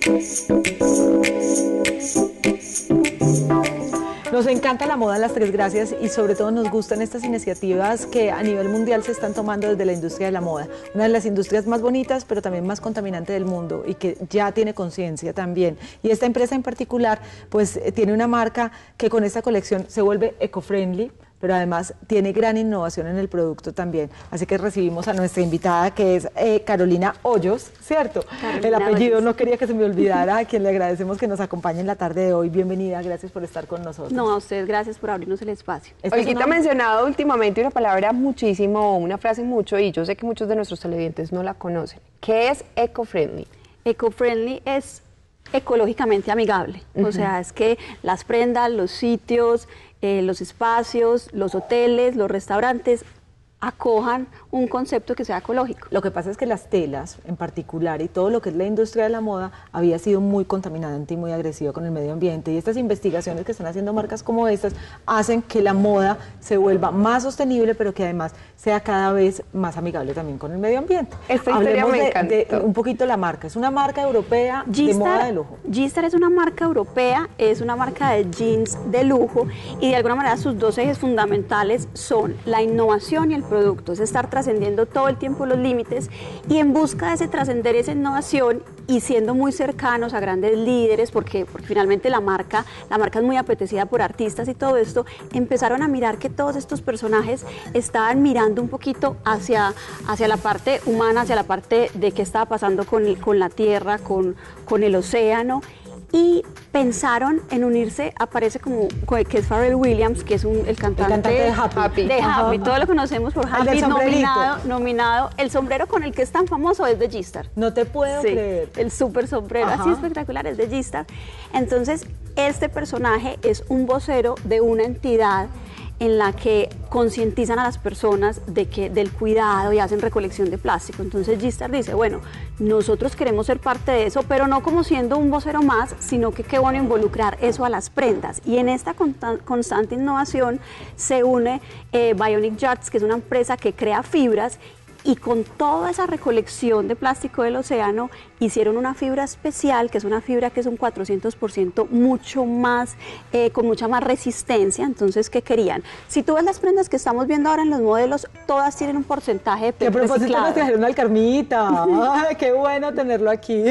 Nos encanta la moda Las Tres Gracias y sobre todo nos gustan estas iniciativas que a nivel mundial se están tomando desde la industria de la moda. Una de las industrias más bonitas pero también más contaminante del mundo y que ya tiene conciencia también. Y esta empresa en particular pues tiene una marca que con esta colección se vuelve eco-friendly, pero además tiene gran innovación en el producto también. Así que recibimos a nuestra invitada que es Carolina Hoyos, ¿cierto? Carolina el apellido Hoyos. No quería que se me olvidara, a quien le agradecemos que nos acompañe en la tarde de hoy. Bienvenida, gracias por estar con nosotros. No, a ustedes gracias por abrirnos el espacio. Olguita ha mencionado últimamente una palabra muchísimo, una frase mucho, y yo sé que muchos de nuestros televidentes no la conocen. ¿Qué es eco-friendly? Eco-friendly es ecológicamente amigable, o sea, es que las prendas, los sitios, los espacios, los hoteles, los restaurantes acojan un concepto que sea ecológico. Lo que pasa es que las telas en particular y todo lo que es la industria de la moda había sido muy contaminante y muy agresiva con el medio ambiente, y estas investigaciones que están haciendo marcas como estas hacen que la moda se vuelva más sostenible, pero que además sea cada vez más amigable también con el medio ambiente. Esta historia Hablemos me de encantó. un poquito la marca. Es una marca europea de moda de lujo. G-Star es una marca europea, es una marca de jeans de lujo y de alguna manera sus dos ejes fundamentales son la innovación y el producto, es estar trascendiendo todo el tiempo los límites y en busca de ese trascender esa innovación y siendo muy cercanos a grandes líderes, porque finalmente la marca es muy apetecida por artistas y todo esto, empezaron a mirar que todos estos personajes estaban mirando un poquito hacia la parte humana, hacia la parte de qué estaba pasando con la tierra, con el océano, y pensaron en unirse, aparece como que es Pharrell Williams, que es el cantante de Happy. De Happy, Ajá. todos lo conocemos por El del Happy, sombrerito. nominado. El sombrero con el que es tan famoso es de G-Star. No te puedo creer. El súper sombrero, Ajá. así espectacular, es de G-Star. Entonces, este personaje es un vocero de una entidad en la que concientizan a las personas del cuidado y hacen recolección de plástico. Entonces G-Star dice, bueno, nosotros queremos ser parte de eso, pero no como siendo un vocero más, sino que qué bueno involucrar eso a las prendas. Y en esta constante innovación se une Bionic Yards, que es una empresa que crea fibras, y con toda esa recolección de plástico del océano hicieron una fibra especial, que es una fibra que es un 400% mucho más, con mucha más resistencia. Entonces, ¿qué querían? Si tú ves las prendas que estamos viendo ahora en los modelos, todas tienen un porcentaje de Que a propósito reciclado. nos trajeron al Carmita. Ay, qué bueno tenerlo aquí.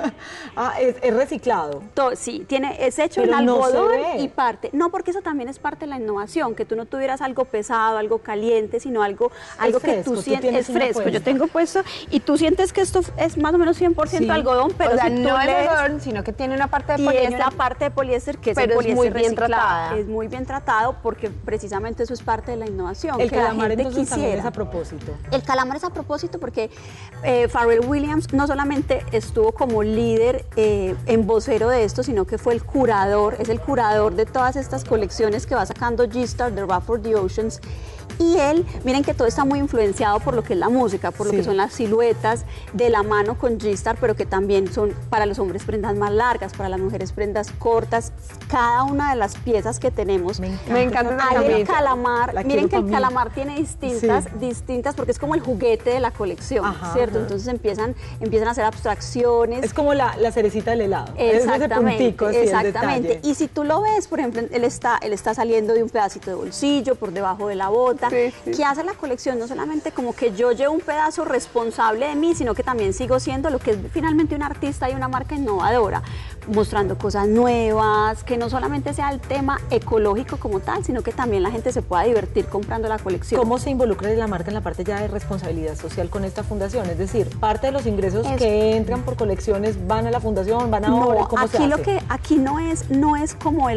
Es reciclado. Sí, es hecho Pero en no se algodón ve. y parte. No, porque eso también es parte de la innovación, que tú no tuvieras algo pesado, algo caliente, sino algo que fresco, tú tú sientes tienes es una fresco. Yo puesta. tengo puesto y tú sientes que esto es más o menos 100% Sí. algodón, pero O sea, si tú no es lees, algodón, sino que tiene una parte de tiene poliéster. una parte de poliéster que es pero el es poliéster muy bien reciclado. tratada. Es muy bien tratado porque precisamente eso es parte de la innovación. El que la calamar gente entonces también quisiera. es a propósito. El calamar es a propósito porque Pharrell Williams no solamente estuvo como líder en vocero de esto, sino que fue el curador, es el curador de todas estas colecciones que va sacando G-Star, The Rap for the Oceans. Y él, miren que todo está muy influenciado por lo que es la música, por lo Sí. que son las siluetas de la mano con G-Star, pero que también son para los hombres prendas más largas, para las mujeres prendas cortas. Cada una de las piezas que tenemos. Me Me encanta esa Hay el camisa. calamar, La miren quiero que el pa' mí. calamar tiene distintas porque es como el juguete de la colección, Ajá, ¿cierto? ajá. Entonces empiezan a hacer abstracciones. Es como la cerecita del helado. Exactamente, Es ese puntico, así, el exactamente. detalle. Y si tú lo ves, por ejemplo, él está saliendo de un pedacito de bolsillo por debajo de la bota. Sí, sí. ¿Qué hace la colección? No solamente como que yo llevo un pedazo responsable de mí, sino que también sigo siendo lo que es finalmente un artista y una marca innovadora, mostrando cosas nuevas, que no solamente sea el tema ecológico como tal, sino que también la gente se pueda divertir comprando la colección. ¿Cómo se involucra la marca en la parte ya de responsabilidad social con esta fundación? Es decir, parte de los ingresos Es- que entran por colecciones van a la fundación, van a obras, No, ¿cómo se aquí hace? aquí no es como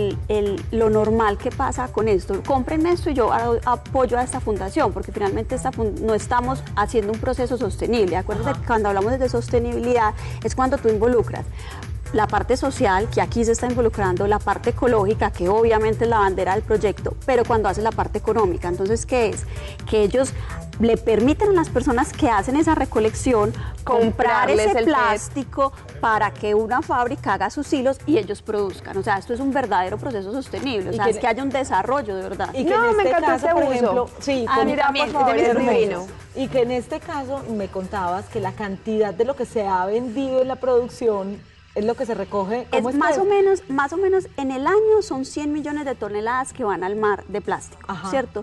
lo normal que pasa con esto. Cómprenme esto y yo apoyo a esta fundación, porque finalmente no estamos haciendo un proceso sostenible. Acuérdate que cuando hablamos de sostenibilidad es cuando tú involucras la parte social, que aquí se está involucrando, la parte ecológica, que obviamente es la bandera del proyecto, pero cuando haces la parte económica, entonces, ¿qué es? Que ellos le permiten a las personas que hacen esa recolección comprar Comprarles ese el PET. plástico para que una fábrica haga sus hilos y ellos produzcan. O sea, esto es un verdadero proceso sostenible, o Y sea, que- es que haya un desarrollo de verdad. Y que No, en me este encantó caso, ese por uso. ejemplo, sí, Ah, mira, por por favor, es hermoso. divino. Y que en este caso me contabas que la cantidad de lo que se ha vendido en la producción ¿Es lo que se recoge? Es más o menos en el año son 100 millones de toneladas que van al mar de plástico, ¿cierto?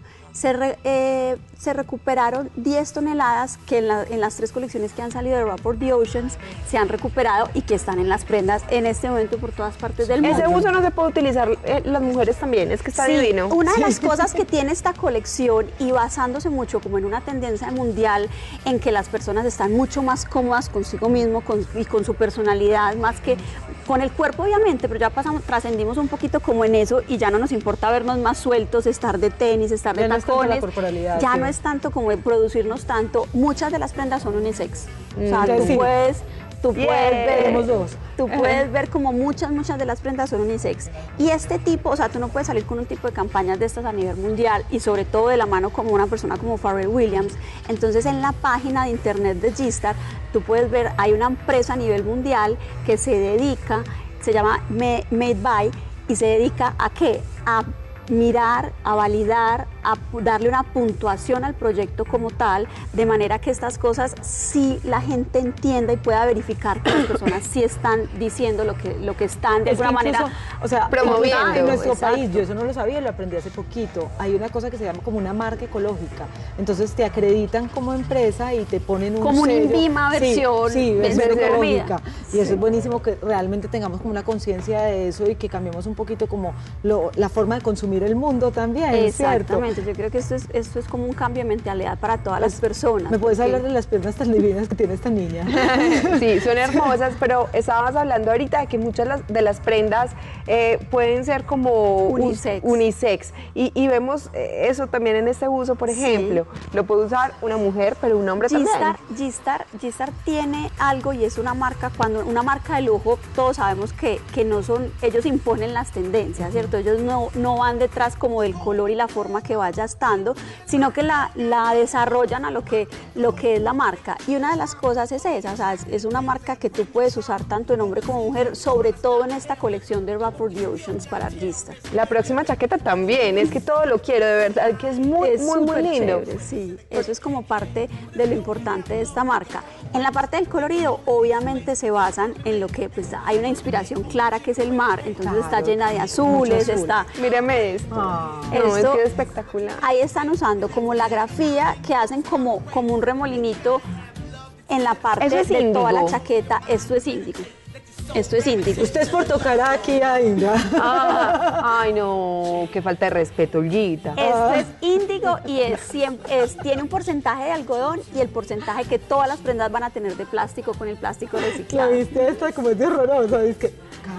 Se recuperaron 10 toneladas que en las 3 colecciones que han salido de Wrap for the Oceans se han recuperado y que están en las prendas en este momento por todas partes del mundo. Ese uso no se puede utilizar las mujeres también, es que está divino. Una de las cosas que tiene esta colección y basándose mucho como en una tendencia mundial en que las personas están mucho más cómodas consigo mismo y con su personalidad, más que con el cuerpo obviamente, pero ya trascendimos un poquito como en eso y ya no nos importa vernos más sueltos, estar de tenis, estar de tacones, ya no es tanto como de producirnos tanto. Muchas de las prendas son unisex, o sea, tú puedes ver como muchas de las prendas son unisex. Y este tipo, o sea, tú no puedes salir con un tipo de campañas de estas a nivel mundial y sobre todo de la mano como una persona como Pharrell Williams. Entonces en la página de internet de G-Star, tú puedes ver, hay una empresa a nivel mundial que se dedica, se llama Made By, y se dedica ¿a qué? A mirar, a validar, a darle una puntuación al proyecto como tal, de manera que estas cosas sí la gente entienda y pueda verificar que las personas sí están diciendo lo que están de alguna manera, o sea, promoviendo. En nuestro país, yo eso no lo sabía, lo aprendí hace poquito, hay una cosa que se llama como una marca ecológica, entonces te acreditan como empresa y te ponen un como sello. Una INVIMA versión, versión ecológica, y eso es buenísimo que realmente tengamos como una conciencia de eso y que cambiemos un poquito como la forma de consumir el mundo también, exactamente, ¿cierto? Yo creo que esto es como un cambio de mentalidad para todas las personas. ¿Me puedes hablar de las piernas tan divinas que tiene esta niña? Sí, son hermosas, pero estábamos hablando ahorita de que muchas de las prendas pueden ser como unisex. Y vemos eso también en este uso, por ejemplo. Lo puede usar una mujer, pero un hombre también. G-Star tiene algo y es una marca, cuando una marca de lujo, todos sabemos que no son, ellos imponen las tendencias, ¿cierto? Ellos no van detrás como del color y la forma que vaya estando, sino que la desarrollan a lo que es la marca. Y una de las cosas es esa, o sea, es una marca que tú puedes usar tanto en hombre como mujer, sobre todo en esta colección de Wrap for the Oceans para G-Star. La próxima chaqueta también, es que todo lo quiero, de verdad, que es muy lindo. Chévere, sí, eso es como parte de lo importante de esta marca. En la parte del colorido, obviamente se basan en lo que, pues, hay una inspiración clara que es el mar, entonces está llena de azules, está... Mírame esto. No, es que es espectacular. Ahí están usando como la grafía que hacen como un remolinito en la parte de toda la chaqueta. Esto es índigo. Usted es por tocar aquí a Inga. Ay, no, qué falta de respeto, Olguita. Esto es índigo y tiene un porcentaje de algodón y el porcentaje que todas las prendas van a tener de plástico con el plástico reciclado. ¿La viste esta? Como es de horrorosa, es que...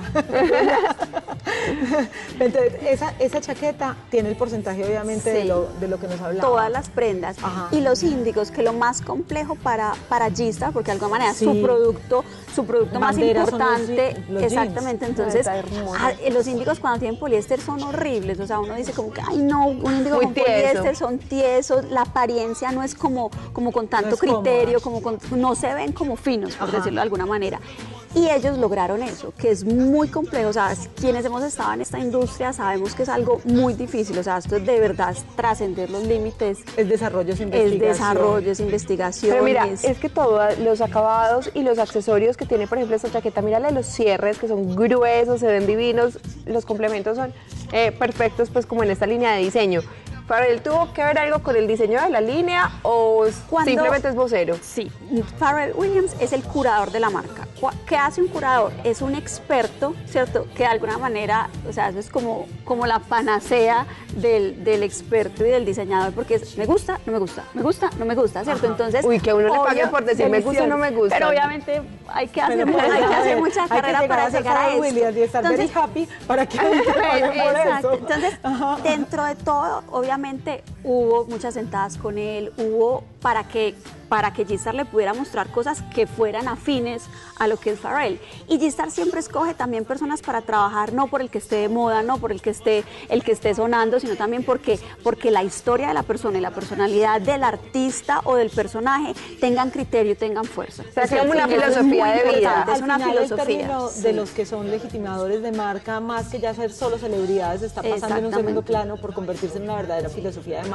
Entonces, esa chaqueta tiene el porcentaje obviamente de lo que nos hablaba. Todas las prendas. Y los índigos, que lo más complejo para G-Star, porque de alguna manera su producto más importante, exactamente, jeans. Entonces los índigos cuando tienen poliéster son horribles, o sea, uno dice como que, ay no, un índigo con poliéster son tiesos, la apariencia no es como con tanto criterio, no se ven como finos, por decirlo de alguna manera. Y ellos lograron eso, que es muy complejo, o sea, quienes hemos estado en esta industria sabemos que es algo muy difícil, o sea, esto es de verdad trascender los límites. Es desarrollo, es investigación. Pero mira, es que todos los acabados y los accesorios que tiene, por ejemplo, esta chaqueta, mírale los cierres que son gruesos, se ven divinos, los complementos son perfectos, pues como en esta línea de diseño. ¿Pharrell tuvo que ver algo con el diseño de la línea o simplemente es vocero? Sí, Pharrell Williams es el curador de la marca. ¿Qué hace un curador? Es un experto, ¿cierto? Que de alguna manera, o sea, eso es como la panacea del experto y del diseñador, porque es me gusta, no me gusta, me gusta, no me gusta, ¿cierto? Entonces, uy, que uno le pague por decir me gusta o no me gusta. Pero obviamente hay que hacer mucha carrera para llegar a eso. Y estar very happy para que exacto. Entonces, dentro de todo, obviamente hubo muchas sentadas con él, hubo para que G-Star le pudiera mostrar cosas que fueran afines a lo que es Pharrell. Y G-Star siempre escoge también personas para trabajar, no por el que esté de moda, no por el que esté sonando, sino también porque la historia de la persona y la personalidad del artista o del personaje tengan criterio, tengan fuerza. O sea, es como una filosofía de vida. Es una filosofía. De los que son legitimadores de marca, más que ya ser solo celebridades, está pasando en un segundo plano por convertirse en una verdadera filosofía de marca.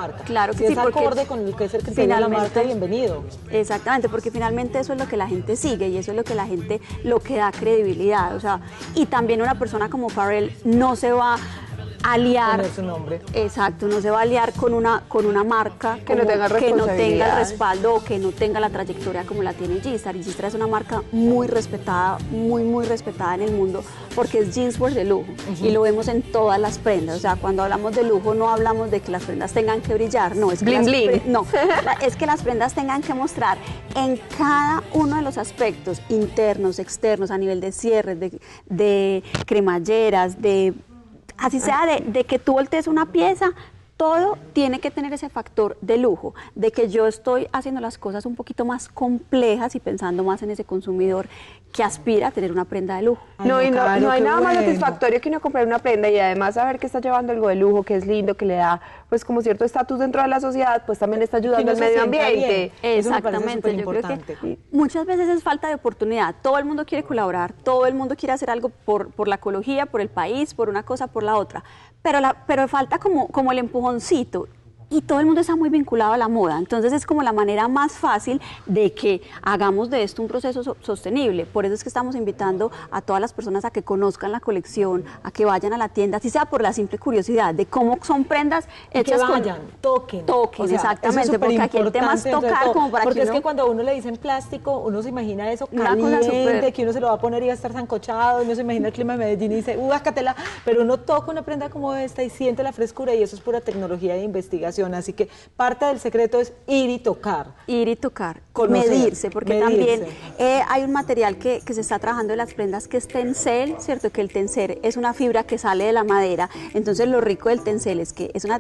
marca. Claro que si sí, es porque acorde con el que es el criterio de la marca, bienvenido. Exactamente, porque finalmente eso es lo que la gente sigue y eso es lo que la gente, lo que da credibilidad. O sea, y también una persona como Pharrell no se va a liar, poner su nombre. Exacto, no se va a liar con una marca que no tenga que no tenga el responsabilidad. respaldo o que no tenga la trayectoria como la tiene G-Star. Y G-Star es una marca muy respetada, muy respetada en el mundo, porque es jeanswear de lujo y lo vemos en todas las prendas. O sea, cuando hablamos de lujo no hablamos de que las prendas tengan que brillar, no, es que Bling, bling. no, es que las prendas tengan que mostrar en cada uno de los aspectos internos, externos, a nivel de cierres, de cremalleras, así sea de que tú voltees una pieza, todo tiene que tener ese factor de lujo, de que yo estoy haciendo las cosas un poquito más complejas y pensando más en ese consumidor que aspira a tener una prenda de lujo. No, y no Caro, hay qué nada más bueno. satisfactorio que uno comprar una prenda y además saber que está llevando algo de lujo, que es lindo, que le da pues como cierto estatus dentro de la sociedad, pues también está ayudando Que al uno se medio sienta ambiente. bien. Eso me parece Exactamente, yo creo que superimportante. muchas veces es falta de oportunidad. Todo el mundo quiere colaborar, todo el mundo quiere hacer algo por la ecología, por el país, por una cosa, por la otra. Pero falta como el empujoncito. Y todo el mundo está muy vinculado a la moda, entonces es como la manera más fácil de que hagamos de esto un proceso sostenible. Por eso es que estamos invitando a todas las personas a que conozcan la colección, a que vayan a la tienda, así sea por la simple curiosidad de cómo son prendas hechas que vayan, toquen. Toquen, O sea, exactamente, eso es porque aquí el tema es superimportante entre tocar todo, como para porque que es uno... que cuando a uno le dicen plástico, uno se imagina eso Una cosa caliente, súper- que uno se lo va a poner y va a estar sancochado, uno se imagina el clima de Medellín y dice, bácatela, pero uno toca una prenda como esta y siente la frescura y eso es pura tecnología de investigación, así que parte del secreto es ir y tocar. Ir y tocar, Conocer, medirse, porque medirse. también hay un material que se está trabajando en las prendas que es tencel, ¿cierto? Que el tencel es una fibra que sale de la madera, entonces lo rico del tencel es que es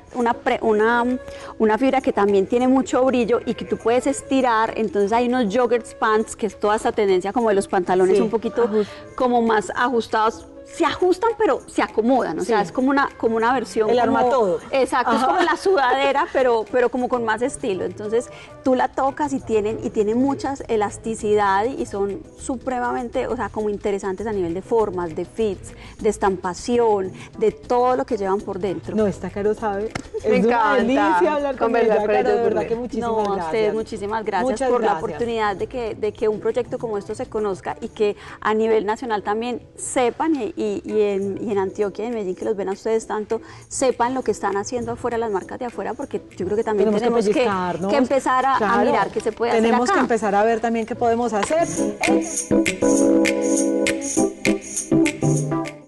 una fibra que también tiene mucho brillo y que tú puedes estirar, entonces hay unos jogger pants, que es toda esta tendencia como de los pantalones Sí, un poquito como más ajustados, se ajustan pero se acomodan, o sea, Sí. es como una versión El como- arma todo. Exacto, es Ajá. como la sudadera, pero como con más estilo. Entonces, tú la tocas y tienen muchas elasticidad y son supremamente, o sea, como interesantes a nivel de formas, de fits, de estampación, de todo lo que llevan por dentro. No, esta Caro sabe, Me es una encanta delicia hablar con conversar ella, con Caro, ellos, de verdad porque- que muchísimas No, a gracias. ustedes muchísimas gracias Muchas por la gracias. oportunidad de que un proyecto como esto se conozca y que a nivel nacional también sepan y en Antioquia y en Medellín, que los ven a ustedes tanto, sepan lo que están haciendo afuera las marcas de afuera, porque yo creo que también tenemos que pellizcarnos. empezar a Claro, mirar qué se puede hacer tenemos acá. que empezar a ver también qué podemos hacer.